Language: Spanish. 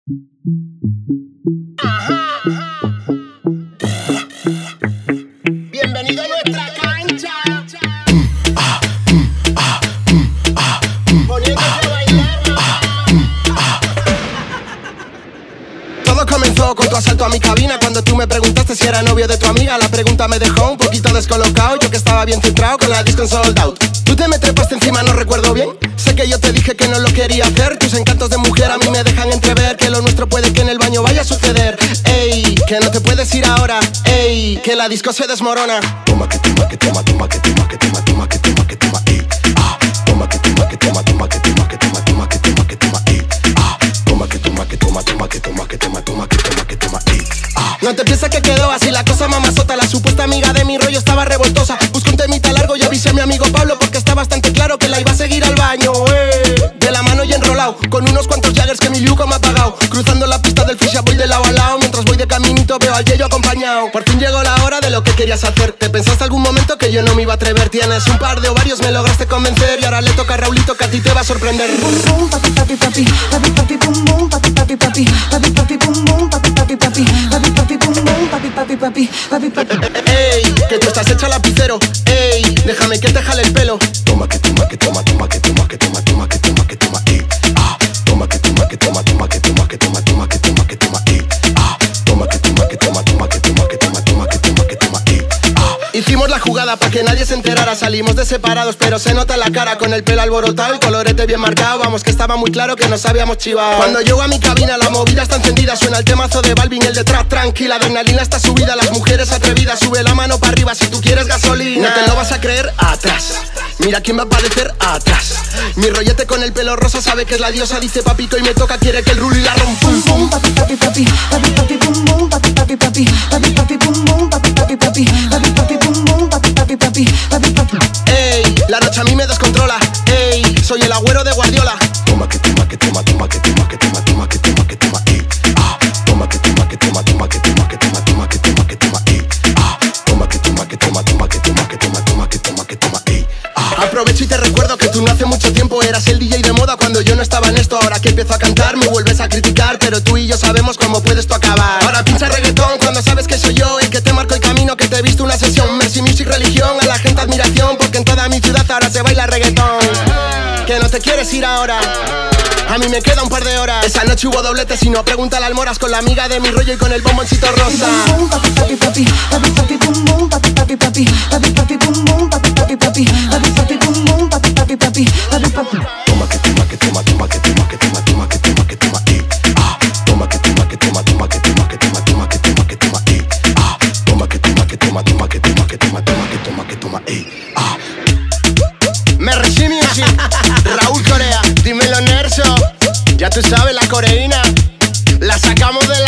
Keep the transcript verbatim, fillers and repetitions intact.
Bienvenido a nuestra cancha. Poniéndose a bailar. Todo comenzó con tu asalto a mi cabina, cuando tú me preguntaste si era novio de tu amiga. La pregunta me dejó un poquito descolocado, yo que estaba bien centrado con la disco en sold out. Tú te me trepaste encima, no recuerdo bien. Sé que yo te dije que no lo quería hacer. Tus encantos de mujer a mí me dejan entrever que lo nuestro puede que en el baño vaya a suceder. Ey, que no te puedes ir ahora. Ey, que la disco se desmorona. Toma que toma que toma, toma que toma que toma, toma que toma que toma, ey. Ah, toma que toma que toma, toma que toma que toma, toma que toma que toma, ey. Ah, toma que toma que toma, toma que toma que toma, toma que toma que toma, ey. Ah. No te pienses que quedó así la cosa, mamazota. La supuesta amiga de mi rollo estaba revoltosa. Busco un temita largo y avisé a mi amigo Pablo, porque está bastante claro que la iba a seguir al baño, eh. De la mano y enrolado, con unos cuantos Jaggers que mi Luco me ha pagado. Cruzando la pista del Fisha voy de lado a lado. Mientras voy de caminito veo al Yeyo acompañado. Por fin llegó la hora de lo que querías hacer. ¿Te pensaste algún momento que yo no me iba a atrever? Tienes un par de ovarios, me lograste convencer. Y ahora le toca a Raulito, que a ti te va a sorprender. Bum bum papi papi papi, papi papi bum bum papi papi papi, papi papi bum bum papi papi papi, papi papi bum bum papi papi papi, papi papi. Ey, que tú estás hecha lapicero. Ey, déjame que te jale el pelo. Toma que toma que toma, toma que toma que toma, toma que toma que toma, ey. Ah, toma que toma que toma, toma que toma que toma, toma que toma que toma, ey. Ah, toma que toma que toma, toma que toma que toma, toma que toma que toma, ey. Ah. Hicimos la jugada pa' que nadie se enterara. Salimos de separados, pero se nota la cara. Con el pelo alborotado, el colorete bien marcado. Vamos que estaba muy claro que nos habíamos chivado. Cuando llego a mi cabina la movida está encendida. Suena el temazo de Balvin, el de trap tranquila. Adrenalina está subida, las mujeres atrevidas. Sube la mano para arriba si tú quieres gasolina. No te lo vas a creer, atrás. Mira quién va a padecer, atrás. Mi rollete con el pelo rosa sabe que es la diosa. Dice papito y me toca, quiere que el rulo y la rompa. Bum bum papi papi papi, papi papi bum bum papi papi papi, papi papi bum bum papi papi papi, papi papi bum bum papi papi papi, papi papi. Ey, la noche a mí me descontrola. Ey, soy el agüero de Guardiola. Toma que toma que toma, toma que toma que toma, toma que toma que toma, ey. Ah, toma que toma que toma, toma que toma que toma, toma que toma que toma, ey. Ah, toma que toma que toma, toma que toma que toma, toma que toma que toma, ey. Ah. Aprovecho y te recuerdo que tú no hace mucho tiempo eras el D J de moda cuando yo no estaba en esto. Ahora que empiezo a cantar me vuelves a criticar, pero tú y yo sabemos cómo puedes tú acabar. Ahora pincha reggaetón cuando sabes que soy yo el que te marco el camino, que te he visto una sesión. Mercy Music, religión, a la gente admiración, porque en toda mi ciudad ahora se baila reggaetón. Que no te quieres ir ahora, a mí me queda un par de horas. Esa noche hubo doblete, si no pregúntale al Moras, con la amiga de mi rollo y con el bomboncito rosa. Bum bum papi papi papi, papi papi bum bum papi papi papi, papi papi bum bum papi papi papi, papi papi bum bum papi papi papi, papi papi. Toma que toma que toma, toma que toma que toma, toma que toma que toma, ey. Ah, toma que toma que toma, toma que toma que toma, toma que toma que toma, ey. Ah, toma que toma que toma, toma que toma que toma, toma que toma que toma, ey. Ah. Mercy Music, Raúl Corea, dímelo Nerso. Ya tú sabes, la coreína la sacamos de la